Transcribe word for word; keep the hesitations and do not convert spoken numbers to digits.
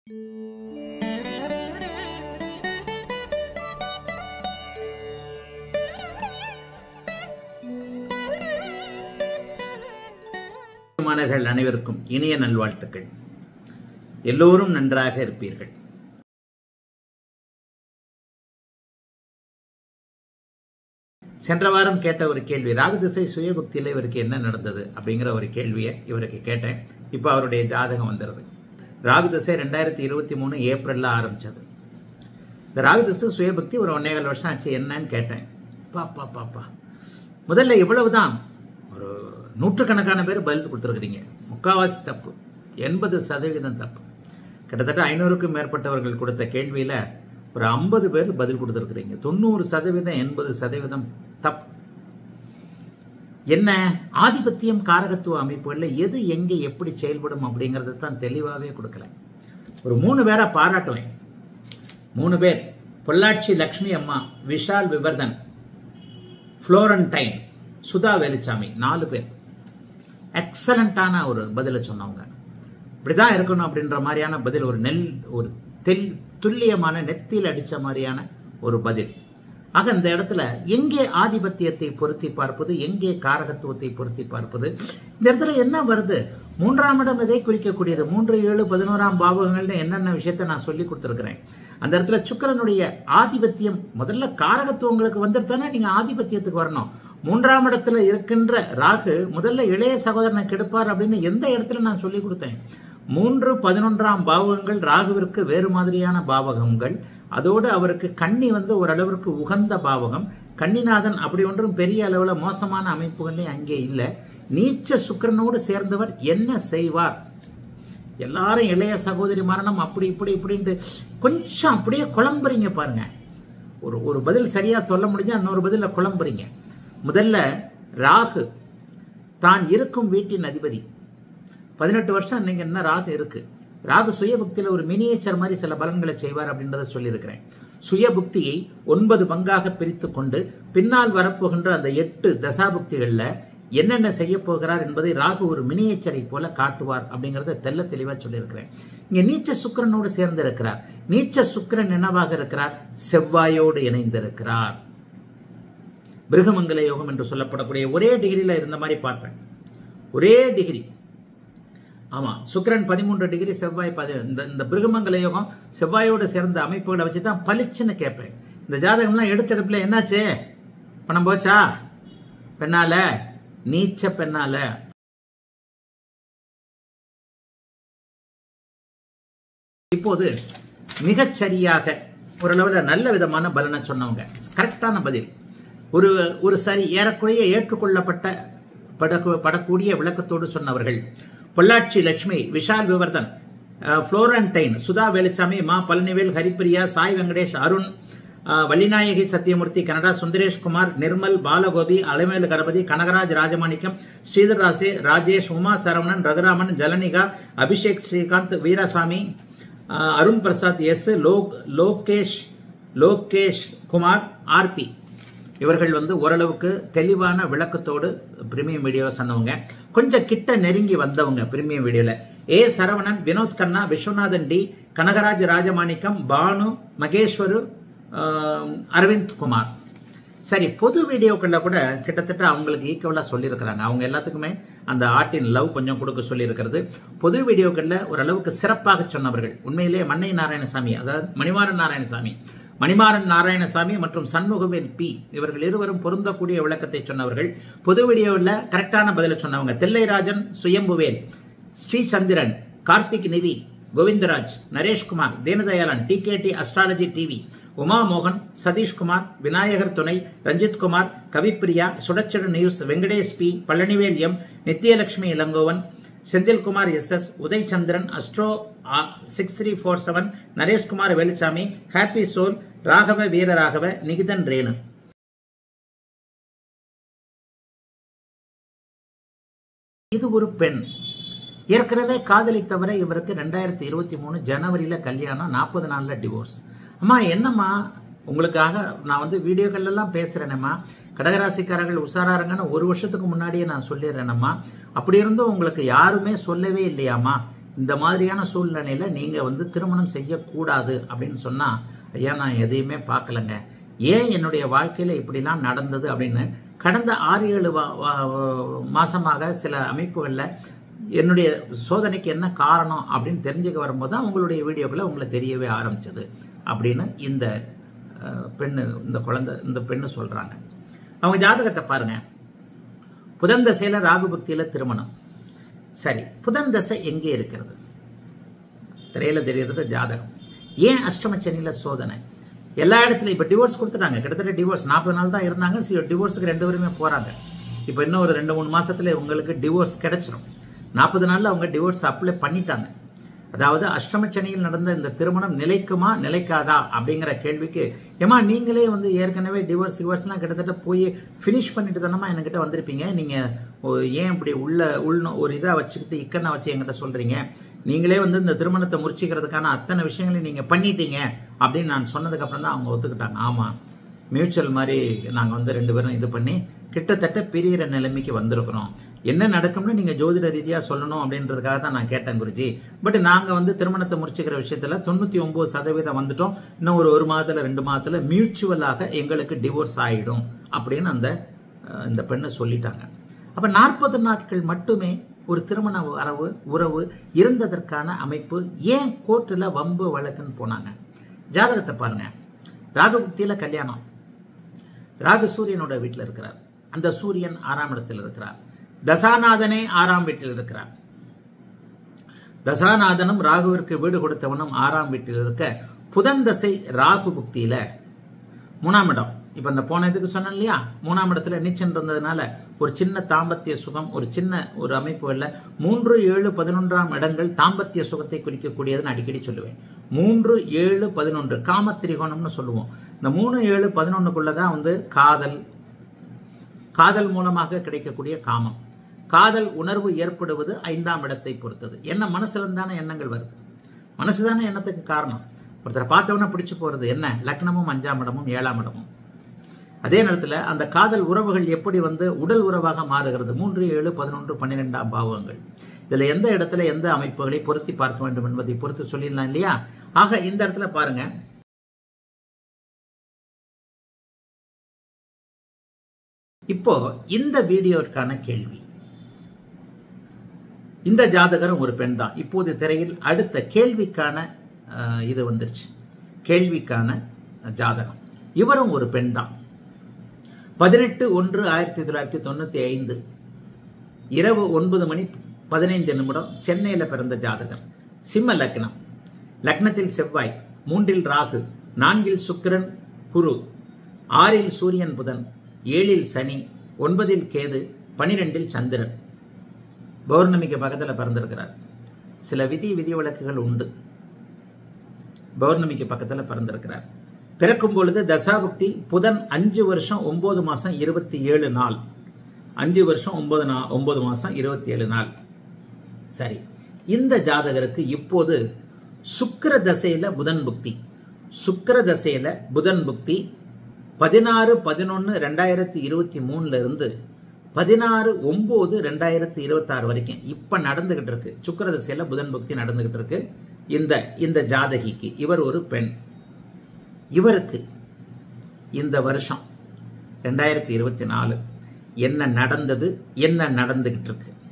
மாணவர்கள் அனைவருக்கும் இனிய நல்வாழ்த்துக்கள். எல்லோரும் நன்றாக இருப்பீர்கள். சென்ற வாரம் கேட்ட ஒரு கேள்வி, ராகு திசை சுயபக்தியில் இவருக்கு என்ன நடந்தது அப்படிங்கிற ஒரு கேள்வியை இவருக்கு கேட்டேன். இப்போ அவருடைய ஜாதகம் வந்துடுது. ராகு திசை ரெண்டாயிரத்தி இருபத்தி மூணு ஏப்ரலில் ஆரம்பித்தது. இந்த ராகு திசை சுயபக்தி ஒரு ஒன்னேகால் வருஷம் ஆச்சு. என்னன்னு கேட்டேன். பாப்பா பாப்பா முதல்ல இவ்வளவுதான். ஒரு நூற்றுக்கணக்கான பேர் பதில் கொடுத்துருக்குறீங்க. முக்கால்வாசி தப்பு, எண்பது சதவீதம் தப்பு. கிட்டத்தட்ட ஐநூறுக்கும் மேற்பட்டவர்கள் கொடுத்த கேள்வியில் ஒரு ஐம்பது பேர் பதில் கொடுத்துருக்குறீங்க. தொண்ணூறு சதவீதம் எண்பது சதவீதம் தப்பு. என்ன ஆதிபத்தியம் காரகத்துவ அமைப்புகளில் எது எங்கே எப்படி செயல்படும் அப்படிங்கிறது தான் தெளிவாகவே கொடுக்கல. ஒரு மூணு பேரை பாராட்டுவேன். மூணு பேர், பொள்ளாச்சி லக்ஷ்மி அம்மா, விஷால் விவர்தன், ஃப்ளோரன்டைன், சுதா வேலுச்சாமி, நாலு பேர் எக்ஸலண்டான ஒரு பதிலை சொன்னவங்க. இப்படிதான் இருக்கணும் அப்படின்ற மாதிரியான பதில், ஒரு நெல் ஒரு தெல் துல்லியமான நெத்தியில் அடித்த மாதிரியான ஒரு பதில். ஆக இந்த இடத்துல எங்கே ஆதிபத்தியத்தை பொருத்தி பார்ப்பது, எங்கே காரகத்துவத்தை பொருத்தி பார்ப்பது, இந்த இடத்துல என்ன வருது? மூன்றாம் இடம் எதை குறிக்கக்கூடியது? மூன்று ஏழு பதினோராம் பாவங்கள்னு என்னென்ன விஷயத்தை நான் சொல்லி கொடுத்துருக்கிறேன். அந்த இடத்துல சுக்கிரனுடைய ஆதிபத்தியம் முதல்ல காரகத்துவங்களுக்கு வந்துருத்தானே நீங்கள் ஆதிபத்தியத்துக்கு வரணும். மூன்றாம் இடத்துல இருக்கின்ற ராகு முதல்ல இளைய சகோதரனை கெடுப்பார் அப்படின்னு எந்த இடத்துல நான் சொல்லி கொடுத்தேன். மூன்று பதினொன்றாம் பாவகங்கள் ராகுவிற்கு வேறு மாதிரியான பாவகங்கள். அதோடு அவருக்கு கன்னி வந்து ஓரளவிற்கு உகந்த பாவகம். கன்னிநாதன் அப்படி ஒன்றும் பெரிய அளவில் மோசமான அமைப்புகளே அங்கே இல்லை. நீச்ச சுக்கிரனோடு சேர்ந்தவர் என்ன செய்வார்? எல்லாரும் இளைய சகோதரி மரணம் அப்படி இப்படி இப்படின்ட்டு கொஞ்சம் அப்படியே குழம்புறீங்க பாருங்க. ஒரு ஒரு பதில் சரியா சொல்ல முடிஞ்சா இன்னொரு பதில குழம்புறீங்க. முதல்ல ராகு தான் இருக்கும் வீட்டின் அதிபதி. பதினெட்டு வருஷம் நீங்க என்ன ராகு இருக்கு. ராகு சுயபுக்தியில் ஒரு மினியேச்சர் மாதிரி சில பலன்களை செய்வார் அப்படின்றத சொல்லியிருக்கிறேன். சுயபுக்தியை ஒன்பது பங்காக பிரித்து கொண்டு பின்னால் வரப்போகின்ற அந்த எட்டு தசாபுக்திகளில் என்னென்ன செய்ய போகிறார் என்பதை ராகு ஒரு மினியேச்சரை போல காட்டுவார் அப்படிங்கிறத தெல்ல தெளிவாக சொல்லியிருக்கிறேன். இங்கே நீச்ச சுக்கிரனோடு சேர்ந்து இருக்கிறார். நீச்ச சுக்கிரன் என்னவாக இருக்கிறார்? செவ்வாயோடு இணைந்திருக்கிறார். பிருகமங்கல யோகம் என்று சொல்லப்படக்கூடிய ஒரே டிகிரியில் இருந்த மாதிரி பார்ப்பேன். ஒரே டிகிரி. ஆமா, சுக்கிரன் பதிமூன்று டிகிரி, செவ்வாய் பதி இந்த இந்த பிருகமங்கல யோகம் செவ்வாயோடு சேர்ந்த அமைப்புகளை வச்சு தான் பளிச்சுன்னு கேட்பேன். இந்த ஜாதகம்லாம் எடுத்தெடுப்புல என்னாச்சு? பணம் போச்சா? பெண்ணால, நீச்ச பெண்ணால. இப்போது மிகச்சரியாக ஓரளவில் நல்ல விதமான பலனை சொன்னவங்க, கரெக்டான பதில், ஒரு ஒரு சரி ஏறக்குறைய ஏற்றுக்கொள்ளப்பட்ட படக்கூடிய விளக்கத்தோடு சொன்னவர்கள் Pollachi Lakshmi, Vishal Vivardhan, ஃப்ளோரன்டைன், Sudha Veluchamy, Ma Palanivel, Haripriya, Sai Venkatesh, Arun, Vallinayaki Sathyamoorthy, Canada Sundareshkumar, Nirmal, Balagopi, Alamelu Ganapathi, Kanagaraj Rajamanickam, Sridhar Rase, Rajesh, Uma Saravanan, Raguraman, Jalanika, Abhishek Srikanth, Veerasamy, Arun Prasad, S Lokesh Lokesh Kumar, RP, இவர்கள் வந்து ஓரளவுக்கு தெளிவான விளக்கத்தோடு பிரீமியம் வீடியோவில் சொன்னவங்க. கொஞ்சம் கிட்ட நெருங்கி வந்தவங்க பிரீமியம் வீடியோவில் ஏ சரவணன், வினோத் கண்ணா, விஸ்வநாதன் டி, கனகராஜ் ராஜமாணிக்கம், பானு, மகேஸ்வரு, அரவிந்த் குமார். சரி, பொது வீடியோக்களில் கூட கிட்டத்தட்ட அவங்களுக்கு ஈக்குவலாக சொல்லியிருக்கிறாங்க. அவங்க எல்லாத்துக்குமே அந்த ஆர்ட்டின் லவ் கொஞ்சம் கொடுக்க சொல்லியிருக்கிறது. பொது வீடியோக்களில் ஓரளவுக்கு சிறப்பாக சொன்னவர்கள் உண்மையிலேயே மன்னை நாராயணசாமி, அதாவது மணிமாறன் நாராயணசாமி, மணிமாறன் நாராயணசாமி மற்றும் சண்முகவேல் பி, இவர்கள் இருவரும் பொருந்தக்கூடிய விளக்கத்தை சொன்னவர்கள். பொது வீடியோவில் கரெக்டான பதிலை சொன்னவங்க Thillairajan, Suyambuvel, Srichandran, Karthik Nivi, Govindaraj, Nareshkumar, Deenadayalan, T K T astrology TV, Uma மோகன், சதீஷ்குமார், விநாயகர் துணை, Ranjith Kumar, Kavipriya, Sudachadu news, Venkatesh P, Palanivel M, Nithyalakshmi Ilangovan, Senthilkumar S S, Udaychandran, astro six three four seven, Nareshkumar Veluchamy, happy soul, Ragava Veeraragava, Nikithan Renu. இது ஒரு பெண். ஏற்கனவே காதலித்தவரை இவருக்கு ரெண்டாயிரத்தி இருபத்தி மூணு ஜனவரியில கல்யாணம், நாற்பது நாள்ல டிவோர்ஸ். அம்மா என்னம்மா உங்களுக்காக நான் வந்து வீடியோக்கள் எல்லாம் பேசுறேனம்மா, கடகராசிக்காரர்கள் உஷாராருங்கன்னு ஒரு வருஷத்துக்கு முன்னாடியே நான் சொல்லிடுறேனம்மா. அப்படி இருந்தும் உங்களுக்கு யாருமே சொல்லவே இல்லையாம்மா, இந்த மாதிரியான சூழ்நிலையில நீங்க வந்து திருமணம் செய்யக்கூடாது அப்படின்னு சொன்னா, ஐயா நான் எதையுமே பார்க்கலங்க, ஏன் என்னுடைய வாழ்க்கையில இப்படிலாம் நடந்தது அப்படின்னு கடந்த ஆறு ஏழு மாசமாக சில அமைப்புகளில் என்னுடைய சோதனைக்கு என்ன காரணம் அப்படின்னு தெரிஞ்சுக்க வரும்போது தான் உங்களுடைய வீடியோக்களை உங்களை தெரியவே ஆரம்பிச்சது அப்படின்னு இந்த பெண்ணு இந்த குழந்தை இந்த பெண்ணு சொல்றாங்க. அவங்க ஜாதகத்தை பாருங்க. புதன் தசையில ராகு பக்தியில திருமணம். சரி, புதன் தசை எங்கே இருக்கிறது? திரையில தெரிகிறது ஜாதகம். ஏன் அஷ்டம சனியில சோதனை? எல்லா இடத்துலையும் இப்போ டிவோர்ஸ் கொடுத்துட்டாங்க. கிட்டத்தட்ட டிவோர்ஸ் நாற்பது நாள் தான் இருந்தாங்க. டிவோர்ஸுக்கு ரெண்டு பேருமே போறாங்க. இப்போ இன்னும் ஒரு ரெண்டு மூணு மாசத்துல உங்களுக்கு டிவோர்ஸ் கிடைச்சிடும். நாற்பது நாள்ல அவங்க டிவோர்ஸ் அப்ளை பண்ணிட்டாங்க. அதாவது அஷ்டம சனியில் நடந்த இந்த திருமணம் நிலைக்குமா நிலைக்காதா அப்படிங்கிற கேள்விக்கு, ஏமா நீங்களே வந்து ஏற்கனவே டிவோர்ஸ் டிவோர்ஸ்லாம் கிட்டத்தட்ட போய் ஃபினிஷ் பண்ணிட்டு தானமா என்கிட்ட வந்திருப்பீங்க, நீங்க ஏன் இப்படி உள்ள உள்ள ஒரு இதாக வச்சுக்கிட்டு இக்கண்ணா வச்சு என்கிட்ட சொல்றீங்க, நீங்களே வந்து இந்த திருமணத்தை முறிச்சிக்கிறதுக்கான அத்தனை விஷயங்களையும் நீங்க பண்ணிட்டீங்க அப்படின்னு நான் சொன்னதுக்கு அப்புறம் தான் அவங்க ஒத்துக்கிட்டாங்க. ஆமா, மியூச்சுவல் மாதிரி நாங்கள் வந்து ரெண்டு பேரும் இது பண்ணி கிட்டத்தட்ட பிரிகிற நிலைமைக்கு வந்திருக்கிறோம். என்ன நடக்கும்னு நீங்கள் ஜோதிட ரீதியாக சொல்லணும் அப்படின்றதுக்காக தான் நான் கேட்டேன் குருஜி. பட் நாங்கள் வந்து திருமணத்தை முடிச்சுக்கிற விஷயத்தில் தொண்ணூற்றி ஒம்பது சதவீதம் வந்துட்டோம். இன்னும் ஒரு ஒரு மாதத்தில் ரெண்டு மாதத்தில் மியூச்சுவலாக எங்களுக்கு டிவோர்ஸ் ஆகிடும் அப்படின்னு அந்த இந்த பெண்ணை சொல்லிட்டாங்க. அப்போ நாற்பது நாட்கள் மட்டுமே ஒரு திருமண வரவு உறவு இருந்ததற்கான அமைப்பு ஏன் கோர்ட்டில் வம்பு வழக்குன்னு போனாங்க? ஜாதகத்தை பாருங்க. ராகு புக்தியில் கல்யாணம். ராகு சூரியனோட வீட்டில் இருக்கிறார். அந்த சூரியன் ஆறாம் இடத்தில் இருக்கிறார். தசாநாதனே ஆறாம் வீட்டில் இருக்கிறார். தசாநாதனும் ராகுவிற்கு வீடு கொடுத்தவனும் ஆறாம் வீட்டில் இருக்க புதன் தசை ராகு புக்தியில மூணாம் இடம். இப்ப இந்த போன இதுக்கு சொன்னேன் இல்லையா, மூணாம் இடத்துல நீச்சல் இருந்ததுனால ஒரு சின்ன தாம்பத்திய சுகம், ஒரு சின்ன ஒரு அமைப்புகள்ல மூன்று ஏழு பதினொன்றாம் இடங்கள் தாம்பத்திய சுகத்தை குறிக்கக்கூடியதுன்னு அடிக்கடி சொல்லுவேன். மூன்று ஏழு பதினொன்று காம திரிகோணம்னு சொல்லுவோம். இந்த மூணு ஏழு பதினொன்னுக்குள்ளதான் வந்து காதல், காதல் மூலமாக கிடைக்கக்கூடிய காமம், காதல் உணர்வு ஏற்படுவது ஐந்தாம் இடத்தை பொறுத்தது. என்ன மனசுல இருந்தான எண்ணங்கள் வருது, மனசுதானே எண்ணத்துக்கு காரணம். ஒருத்தரை பார்த்தவன பிடிச்சு போறது என்ன, லக்னமும் அஞ்சாம் இடமும் ஏழாம் இடமும். அதே நேரத்தில் அந்த காதல் உறவுகள் எப்படி வந்து உடல் உறவாக மாறுகிறது, மூன்று ஏழு பதினொன்று பன்னிரெண்டாம் பாவங்கள். இதுல எந்த இடத்துல எந்த அமைப்புகளை பொருத்தி பார்க்க வேண்டும் என்பதை பொறுத்து சொல்லிடலாம் இல்லையா. ஆக இந்த இடத்துல பாருங்க, இப்போ இந்த வீடியோக்கான கேள்வி, இந்த ஜாதகரும் ஒரு பெண் தான். இப்போது திரையில் அடுத்த கேள்விக்கான இது வந்துருச்சு, கேள்விக்கான ஜாதகம். இவரும் ஒரு பெண் தான். பதினெட்டு ஒன்று ஆயிரத்தி தொள்ளாயிரத்தி தொண்ணூத்தி ஐந்து இரவு ஒன்பது மணி பதினைந்து நிமிடம் சென்னையில் பிறந்த ஜாதகர். சிம்ம லக்னம். லக்னத்தில் செவ்வாய், மூன்றில் ராகு, நான்கில் சுக்கிரன் குரு, ஆறில் சூரியன் புதன், ஏழில் சனி, ஒன்பதில் கேது, பனிரெண்டில் சந்திரன். பௌர்ணமிக்கு பக்கத்தில் பிறந்திருக்கிறார். சில விதி விதிவிலக்குகள் உண்டு. பௌர்ணமிக்கு பக்கத்தில் பிறந்திருக்கிறார். பிறக்கும் பொழுது தசாபுக்தி புதன் அஞ்சு வருஷம் ஒன்பது மாசம் இருபத்தி ஏழு நாள். அஞ்சு வருஷம் ஒன்பது நா ஒன்பது மாசம் இருபத்தி ஏழு நாள். சரி, இந்த ஜாதகருக்கு இப்போது சுக்கிர தசையில புதன் புக்தி. சுக்கிர தசையில புதன் புக்தி பதினாறு பதினொன்னு ரெண்டாயிரத்தி இருபத்தி மூணுல இருந்து பதினாறு ஒன்பது ரெண்டாயிரத்தி இருபத்தி ஆறு வரைக்கும் இப்ப நடந்துகிட்டு இருக்கு. சுக்கிர தசையில புதன் புக்தி நடந்துகிட்டு இருக்கு. இந்த இந்த ஜாதகிக்கு, இவர் ஒரு பெண். இவருக்கு இந்த வருஷம் ரெண்டாயிரத்தி இருபத்தி நாலு என்ன நடந்தது, என்ன நடந்துகிட்டு இருக்கு?